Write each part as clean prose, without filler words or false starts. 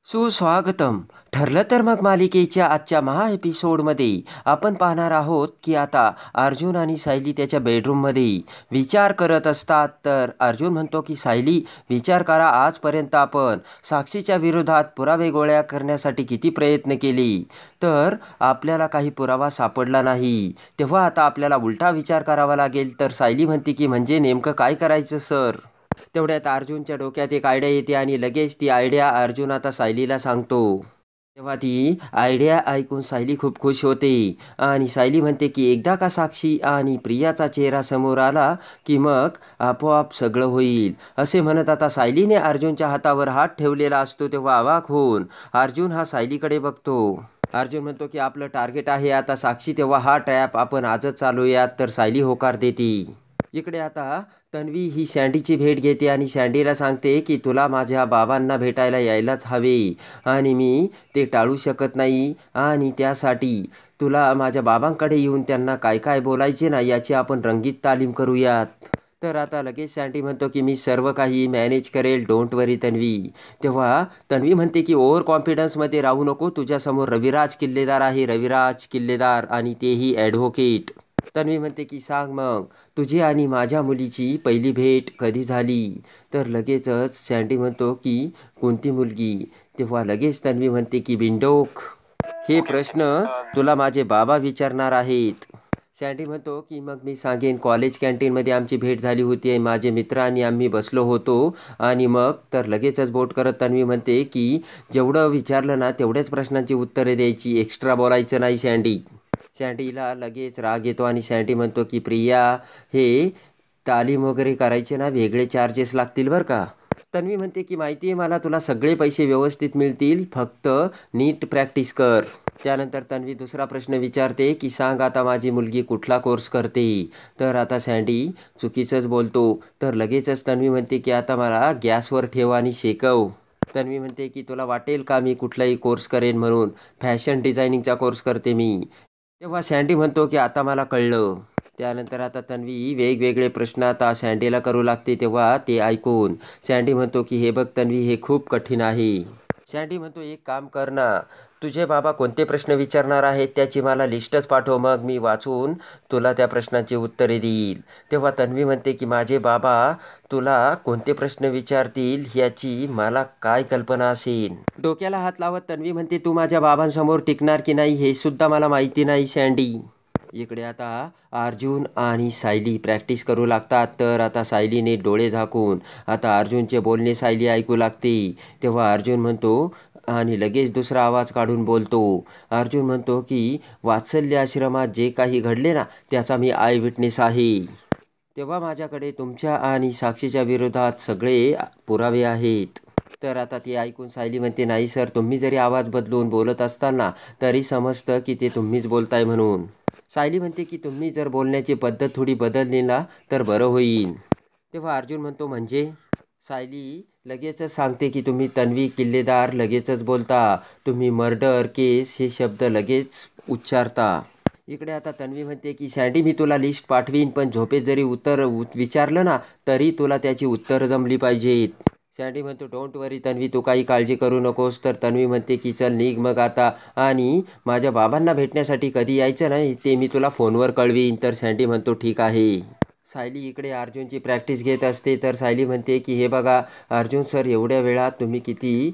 सुस्वागतम. ठरलं तर मग मालिकेच्या आजच्या महा एपिसोडमध्ये आपण पाहणार आहोत की आता अर्जुन आणि सायली त्याच्या बेडरूममध्ये विचार करत असतात. तर अर्जुन म्हणतो की सायली, विचार करा, आजपर्यंत आपण साक्षीच्या विरोधात पुरावे गोळा करण्यासाठी किती प्रयत्न केले, तर आपल्याला काही पुरावा सापडला नाही. तेव्हा आता आपल्याला उलटा विचार करावा लागेल. तर सायली म्हणते की म्हणजे नेमकं काय करायचं सर. तेवढ्यात अर्जुनच्या डोक्यात एक आयडिया येते आणि लगेच ती आयडिया अर्जुन आता सायलीला सांगतो. तेव्हा ती आयडिया ऐकून सायली खूप खुश होते आणि सायली म्हणते की एकदा का साक्षी आणि प्रियाचा चेहरा समोर आला की मग आपोआप सगळं होईल. असे म्हणत आता सायलीने अर्जुनच्या हातावर हात ठेवलेला असतो. तेव्हा अवाक होऊन अर्जुन हा सायलीकडे बघतो. अर्जुन म्हणतो की आपलं टार्गेट आहे आता साक्षी. तेव्हा हा ट्रॅप आपण आजच चालूयात. तर सायली होकार देते. इकडे आता तन्वी ही सँडीची भेट घेते आणि सँडीला सांगते की तुला माझ्या बाबांना भेटायला यायलाच हवे आणि मी ते टाळू शकत नाही आणि त्यासाठी तुला माझ्या बाबांकडे येऊन त्यांना काय काय बोलायचे ना याची आपण रंगीत तालीम करूयात. तर आता लगेच सँडी म्हणतो की मी सर्व काही मॅनेज करेल, डोंट वरी तन्वी. तेव्हा तन्वी म्हणते की ओव्हर कॉन्फिडन्समध्ये राहू नको, तुझ्यासमोर रविराज किल्लेदार आहे, रविराज किल्लेदार, आणि तेही ॲडव्होकेट. तन्वी म्हणते की सांग मग, तुझी आणि माझ्या मुलीची पहिली भेट कधी झाली. तर लगेचच सँडी म्हणतो की कोणती मुलगी. तेव्हा लगेच तन्वी म्हणते की बिंडोक. हे प्रश्न तुला माझे बाबा विचारणार आहेत. सँडी म्हणतो की मग मी सांगेन, कॉलेज कॅन्टीनमध्ये आमची भेट झाली होती, माझे मित्र आणि आम्ही बसलो होतो आणि मग. तर लगेचच बोट करत तन्वी म्हणते की जेवढं विचारलं ना तेवढ्याच प्रश्नांची उत्तरे द्यायची, एक्स्ट्रा बोलायचं नाही सँडी. सँडीला लगेच राग येतो आणि सँडी म्हणतो की प्रिया, हे तालीम वगैरे करायचे ना वेगळे चार्जेस लागतील बरं का. तन्वी म्हणते की माहिती आहे मला, तुला सगळे पैसे व्यवस्थित मिळतील, फक्त नीट प्रॅक्टिस कर. त्यानंतर तन्वी दुसरा प्रश्न विचारते की सांग आता माझी मुलगी कुठला कोर्स करते. तर आता सँडी चुकीचंच बोलतो. तर लगेचच तन्वी म्हणते की आता मला गॅसवर ठेव आणि शेकव. तन्वी म्हणते की तुला वाटेल का मी कुठलाही कोर्स करेन म्हणून, फॅशन डिझायनिंगचा कोर्स करते मी. तेव्हा सँडी म्हणतो की आता मला कळलं. त्यानंतर आता तन्वी वेगवेगळे प्रश्न आता सँडीला करू लागते. तेव्हा ते ऐकून सँडी म्हणतो की हे बघ तन्वी, हे खूप कठीण आहे. सँडी म्हणतो एक काम कर ना, तुझे बाबा कोणते प्रश्न विचारणार आहेत त्याची मला लिस्टच पाठव, मग मी वाचून तुला त्या प्रश्नांची उत्तरे देईल. तेव्हा तन्वी म्हणते की माझे बाबा तुला कोणते प्रश्न विचारतील याची मला काय कल्पना असेल. डोक्याला हात लावत तन्वी म्हणते तू माझ्या बाबांसमोर टिकणार की नाही हे सुद्धा मला माहिती नाही सँडी. इकडे आता अर्जुन आणि सायली प्रॅक्टिस करू लागतात. तर आता सायलीने डोळे झाकून आता अर्जुनचे बोलणे सायली ऐकू लागते. तेव्हा अर्जुन म्हणतो आणि लगेच दुसरा आवाज काढून बोलतो. अर्जुन म्हणतो की वात्सल्य आश्रमात जे काही घडले ना त्याचा मी आय विटनेस आहे. तेव्हा माझ्याकडे तुमच्या आणि साक्षीच्या विरोधात सगळे पुरावे आहेत. तर आता ती ऐकून सायली म्हणते नाही सर, तुम्ही जरी आवाज बदलून बोलत असताल ना तरी समजतं की ते तुम्हीच बोलताय म्हणून. सायली म्हणते की तुम्ही जर बोलण्याची पद्धत थोडी बदलली ना तर बरं होईल. तेव्हा अर्जुन म्हणतो म्हणजे. सायली लगेचच सांगते की तुम्ही तन्वी किल्लेदार लगेचच बोलता, तुम्ही मर्डर केस हे शब्द लगेच उच्चारता. इकडे आता तन्वी म्हणते की सँडी मी तुला लिस्ट पाठवीन, पण झोपेत जरी विचारलं ना तरी तुला त्याची उत्तरं जमली पाहिजेत. सँडी म्हणतो डोंट वरी तन्वी, तू काही काळजी करू नकोस. तर तन्वी म्हणते की चल निघ मग आता, आणि माझ्या बाबांना भेटण्यासाठी कधी यायचं नाही ते मी तुला फोनवर कळवीन. तर सँडी म्हणतो ठीक आहे. सायली इकडे अर्जुनची प्रॅक्टिस घेत असते. तर सायली म्हणते की हे बघा अर्जुन सर, एवढ्या वेळात तुम्ही किती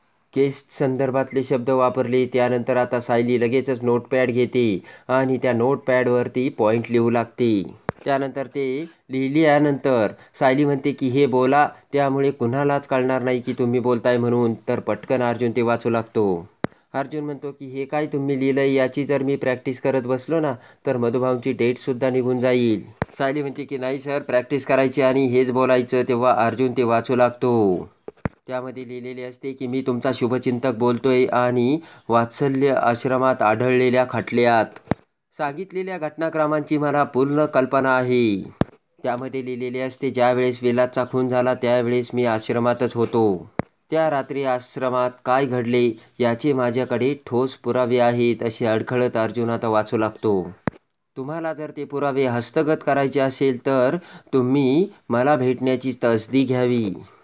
केस संदर्भातले शब्द वापरले. त्यानंतर आता सायली लगेचच नोटपॅड घेते आणि त्या नोटपॅडवरती पॉईंट लिहू लागते. त्यानंतर ते लिहिल्यानंतर सायली म्हणते की हे बोला, त्यामुळे कुणालाच कळणार नाही की तुम्ही बोलताय म्हणून. तर पटकन अर्जुन ते वाचू लागतो. अर्जुन म्हणतो की हे काय तुम्ही लिहिलंय, याची जर मी प्रॅक्टिस करत बसलो ना तर मधुभाऊंची डेटसुद्धा निघून जाईल. सायली म्हणते की नाही सर, प्रॅक्टिस करायची आणि हेच बोलायचं. तेव्हा अर्जुन ते वाचू लागतो. त्यामध्ये लिहिलेले असते की मी तुमचा शुभचिंतक बोलतोय आणि वात्सल्य आश्रमात आढळलेल्या खटल्यात सांगितलेल्या घटनाक्रमांची मला पूर्ण कल्पना आहे. त्यामध्ये लिहिलेले असते ज्यावेळेस विलासचा खून झाला त्यावेळेस मी आश्रमातच होतो. त्या रात्री आश्रमात काय घडले याचे माझ्याकडे ठोस पुरावे आहेत. असे अडखळत अर्जुन आता वाचू लागतो. तुम्हाला जर ते पुरावे हस्तगत करायचे असेल तर तुम्ही मला भेटण्याची तसदी घ्यावी.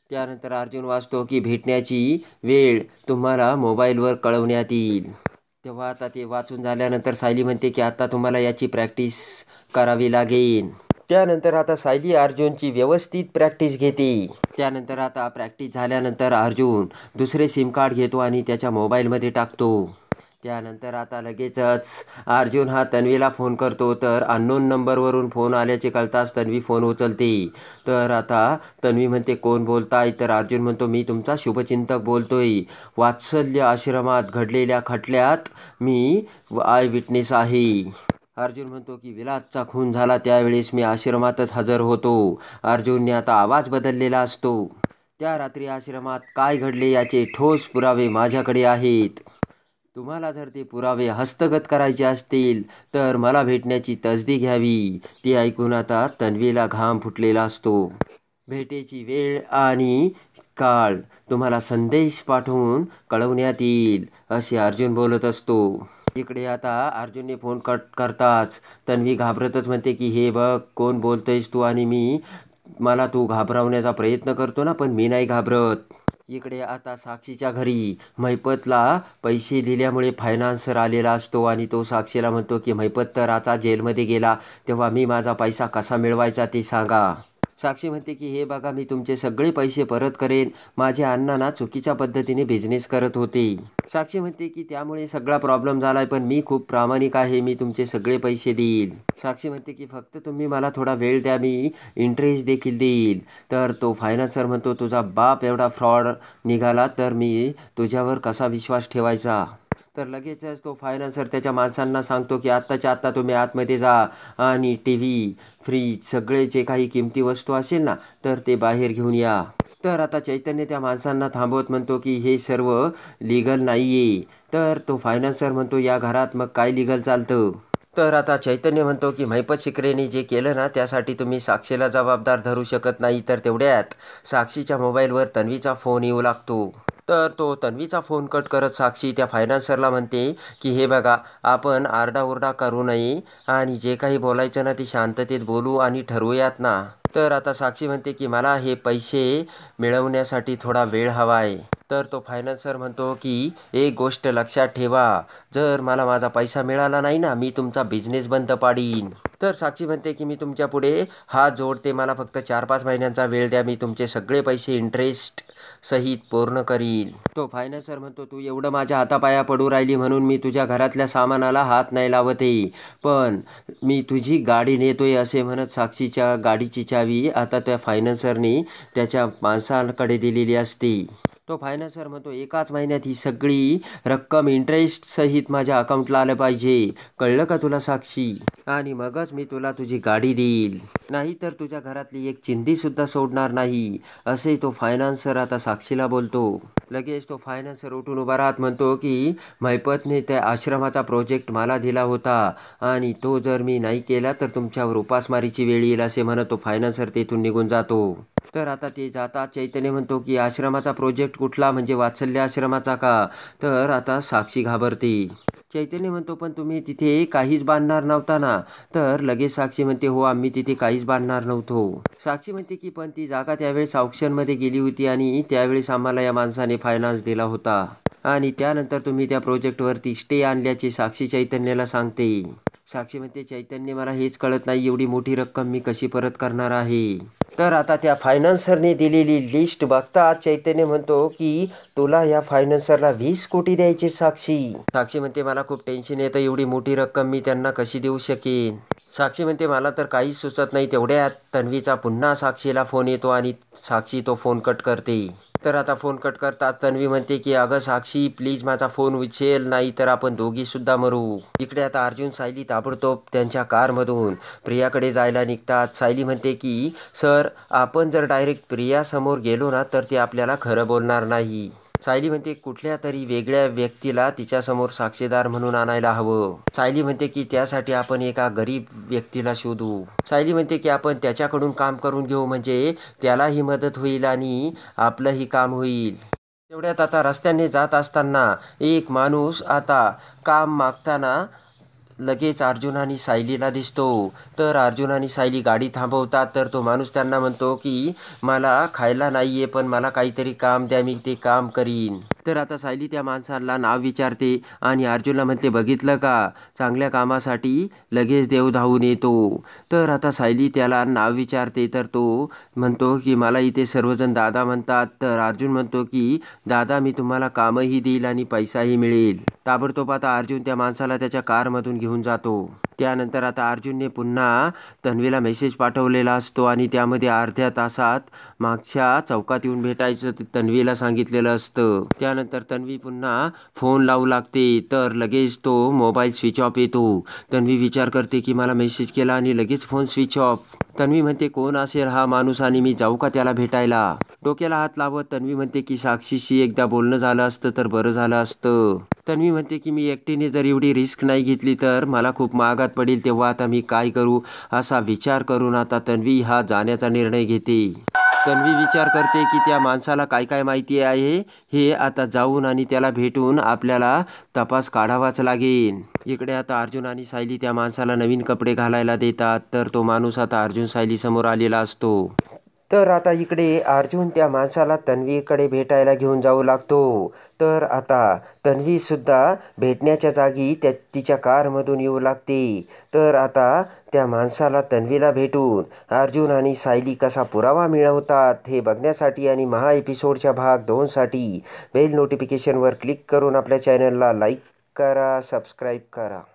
त्यानंतर अर्जुन वाचतो की भेटण्याची वेळ तुम्हाला मोबाईलवर कळवण्यात येईल. तेव्हा आता ते वाचून झाल्यानंतर सायली म्हणते की आता तुम्हाला याची प्रॅक्टिस करावी लागेल. त्यानंतर आता सायली अर्जुनची व्यवस्थित प्रॅक्टिस घेते. त्यानंतर आता प्रॅक्टिस झाल्यानंतर अर्जुन दुसरे सिम कार्ड घेतो आणि त्याच्या मोबाईलमध्ये टाकतो. त्यानंतर आता लगेचच अर्जुन हा तन्वीला फोन करतो. तर अननोन नंबरवरून फोन आल्याचे कळताच तन्वी फोन उचलते. तर आता तन्वी म्हणते कोण बोलताय? तर अर्जुन म्हणतो मी तुमचा शुभचिंतक बोलतोय. वात्सल्य आश्रमात घडलेल्या खटल्यात मी आय विटनेस आहे. अर्जुन म्हणतो की विलासचा खून झाला त्यावेळेस मी आश्रमातच हजर होतो. अर्जुनने आता आवाज बदललेला असतो. त्या रात्री आश्रमात काय घडले याचे ठोस पुरावे माझ्याकडे आहेत. तुम्हाला जर ते पुरावे हस्तगत करायचे असतील तर मला भेटण्याची तसदी घ्यावी. ती ऐकून आता तन्वीला घाम फुटलेला असतो. भेटेची वेळ आणि काळ तुम्हाला संदेश पाठवून कळवण्यात येईल असे अर्जुन बोलत असतो. इकडे आता अर्जुनने फोन कट करताच तन्वी घाबरतच म्हणते की हे बघ कोण बोलतोयस तू आणि मला तू घाबरवण्याचा प्रयत्न करतो ना, पण मी नाही घाबरत. इकडे आता साक्षीच्या घरी महिपतला पैसे दिल्यामुळे फायनान्सर आलेला असतो आणि तो साक्षीला म्हणतो की महिपत तर आता जेलमध्ये गेला, तेव्हा मी माझा पैसा कसा मिळवायचा ते सांगा. साक्षी म्हणते की हे बघा मी तुमचे सगळे पैसे परत करेन. माझे अण्णा ना चुकीच्या पद्धतीने बिझनेस करत होते. साक्षी म्हणते की त्यामुळे सगळा प्रॉब्लेम झालाय, पण मी खूप प्रामाणिक आहे, मी तुमचे सगळे पैसे देईल. साक्षी म्हणते की फक्त तुम्ही मला थोडा वेळ द्या, मी इंटरेस्ट देखील देईल. तर तो फायनान्सर म्हणतो तुझा बाप एवढा फ्रॉड निघाला तर मी तुझ्यावर कसा विश्वास ठेवायचा. तर लगेचच तो फायनान्सर त्याच्या माणसांना सांगतो की आत्ताच्या आत्ता तुम्ही आतमध्ये जा आणि टी व्ही फ्रीज सगळे जे काही किमती वस्तू असेल ना तर ते बाहेर घेऊन या. तर आता चैतन्य त्या माणसांना थांबवत म्हणतो की हे सर्व लिगल नाही आहे. तर तो फायनान्सर म्हणतो या घरात मग काय लिगल चालतं. तर आता चैतन्य म्हणतो की महिपत शिकरेने जे केलं ना त्यासाठी तुम्ही साक्षीला जबाबदार धरू शकत नाही. तर तेवढ्यात साक्षीच्या मोबाईलवर तन्वीचा फोन येऊ लागतो. तर तो तन्वीचा फोन कट करत साक्षी त्या फायनान्सरला म्हणते की हे बघा आपण आरडाओरडा करू नये आणि जे काही बोलायचं ना ते शांततेत बोलू आणि ठरवूयात ना. तर आता साक्षी म्हणते की मला हे पैसे मिळवण्यासाठी थोडा वेळ हवा आहे. तर तो फायनान्सर म्हणतो की एक गोष्ट लक्षात ठेवा, जर मला माझा पैसा मिळाला नाही ना मी तुमचा बिझनेस बंद पाडीन. तर साक्षी म्हणते की मी तुमच्या पुढे हात जोडते, मला फक्त 4-5 महिन्यांचा वेळ द्या, मी तुमचे सगळे पैसे इंटरेस्ट सहित पूर्ण करील. तो फायनान्सर म्हणतो तू एवढं माझ्या हातापाया पडू राहिली म्हणून मी तुझ्या घरातल्या सामानाला हात नाही लावते, पण मी तुझी गाडी नेतोय असे म्हणत साक्षीच्या गाडीची चावी आता त्या फायनान्सरने त्याच्या माणसाकडे दिलेली असते. तो फायनान्सर म्हणतो एकाच महिन्यात ही सगळी रक्कम इंटरेस्ट सहित माझ्या अकाउंटला आलं पाहिजे, कळलं का तुला साक्षी? आणि मगच मी तुला तुझी गाडी देईल, नाहीतर तुझ्या घरातली एक चिंधी सुद्धा सोडणार नाही असे तो फायनान्सर आता साक्षीला बोलतो. लगेच तो फायनान्सर उठून उभा राहत म्हणतो की महिपतने त्या आश्रमाचा प्रोजेक्ट मला दिला होता आणि तो जर मी नाही केला तर तुमच्यावर उपासमारीची वेळ येईल असे म्हणत तो फायनान्सर तेथून निघून जातो. तर आता ते जाता चैतन्य म्हणतो की आश्रमाचा प्रोजेक्ट कुठला, म्हणजे वात्सल्य आश्रमाचा का? तर आता साक्षी घाबरते. चैतन्य म्हणतो पण तुम्ही तिथे काहीच बांधणार नव्हता ना? तर लगेच साक्षी म्हणते हो आम्ही तिथे काहीच बांधणार नव्हतो. साक्षी म्हणते की पण ती जागा त्यावेळेस ऑक्शनमध्ये गेली होती आणि त्यावेळेस आम्हाला या माणसाने फायनान्स दिला होता आणि त्यानंतर तुम्ही त्या प्रोजेक्टवरती स्टे आणल्याचे साक्षी चैतन्याला सांगते. साक्षी म्हणते चैतन्य मला हेच कळत नाही एवढी मोठी रक्कम मी कशी परत करणार आहे. तर आता त्या फायनान्सरने दिलेली लिस्ट बघता चैतन्य म्हणतो की तुला या फायनान्सरला 20 कोटी द्यायचे साक्षी. साक्षी म्हणते मला खूप टेन्शन येतं, एवढी मोठी रक्कम मी त्यांना कशी देऊ शकेन. साक्षी म्हणते मला तर काहीच सुचत नाही. तेवढ्यात तन्वीचा पुन्हा साक्षीला फोन येतो आणि साक्षी तो फोन कट करते. तर आता फोन कट करताच तन्वी म्हणते की अगं साक्षी प्लीज माझा फोन उचल, नाही तर आपण दोघी सुद्धा मरू. इकडे आता अर्जुन सायली ताबडतोब त्यांच्या कारमधून प्रियाकडे जायला निघतात. सायली म्हणते की सर आपण जर डायरेक्ट प्रियासमोर गेलो ना तर ती आपल्याला खरं बोलणार नाही. सायली म्हणते कुठल्या तरी वेगळ्या व्यक्तीला तिच्यासमोर साक्षीदार म्हणून आणायला हवं. सायली म्हणते की त्यासाठी आपण एका गरीब व्यक्तीला शोधू. सायली म्हणते की आपण त्याच्याकडून काम करून घेऊ, म्हणजे त्यालाही मदत होईल आणि आपलंही काम होईल. तेवढ्यात आता रस्त्याने जात असताना एक माणूस आता काम मागताना लगेच अर्जुन आणि सायलीला दिसतो. तर अर्जुन आणि सायली गाडी थांबवतात. तर तो माणूस त्यांना म्हणतो की मला खायला नाही आहे, पण मला काहीतरी काम द्या, मी ते काम करीन. तर आता सायली त्या माणसाला नाव विचारते आणि अर्जुनला म्हणते, बघितलं का, चांगल्या कामासाठी लगेच देव धावून येतो. तर आता सायली त्याला नाव विचारते. तर तो म्हणतो की मला इथे सर्वजण दादा म्हणतात. तर अर्जुन म्हणतो की दादा, मी तुम्हाला कामही देईल आणि पैसाही मिळेल. ताबडतोब आता अर्जुन त्या माणसाला त्याच्या कारमधून घेऊन जातो. त्यानंतर आता अर्जुनने पुन्हा तन्वीला मेसेज पाठवलेला असतो आणि त्यामध्ये अर्ध्या तासात मागच्या चौकात येऊन भेटायचं ते तन्वीला सांगितलेलं असतं. त्यानंतर तन्वी पुन्हा फोन लावू लागते. तर लगेच तो मोबाईल स्विच ऑफ येतो. तन्वी विचार करते की मला मेसेज केला आणि लगेच फोन स्विच ऑफ. तन्वी म्हणते, कोण असेल हा माणूस आणि मी जाऊ का त्याला भेटायला? डोक्याला हात लावत तन्वी म्हणते की साक्षीशी एकदा बोलणं झालं असतं तर बरं झालं असतं. तन्वी म्हणते की मी एकटीने जर एवढी रिस्क नाही घेतली तर मला खूप महागात पडेल, तेव्हा आता मी काय करू, असा विचार करून आता तन्वी हा जाण्याचा निर्णय घेते. तन्वी विचार करते की त्या माणसाला काय काय माहिती आहे हे आता जाऊन आणि त्याला भेटून आपल्याला तपास काढावाच लागेल. इकडे आता अर्जुन आणि सायली त्या माणसाला नवीन कपडे घालायला देतात. तर तो माणूस आता अर्जुन सायली समोर आलेला असतो. तर आता इकडे अर्जुन त्या माणसाला तन्वीकडे भेटायला घेऊन जाऊ लागतो. तर आता तन्वीसुद्धा भेटण्याच्या जागी तिच्या कारमधून येऊ लागते. तर आता त्या माणसाला तन्वीला भेटून अर्जुन आणि सायली कसा पुरावा मिळवतात हे बघण्यासाठी आणि महा एपिसोडच्या भाग 2साठी बेल नोटिफिकेशनवर क्लिक करून आपल्या चॅनलला लाईक करा, सबस्क्राईब करा.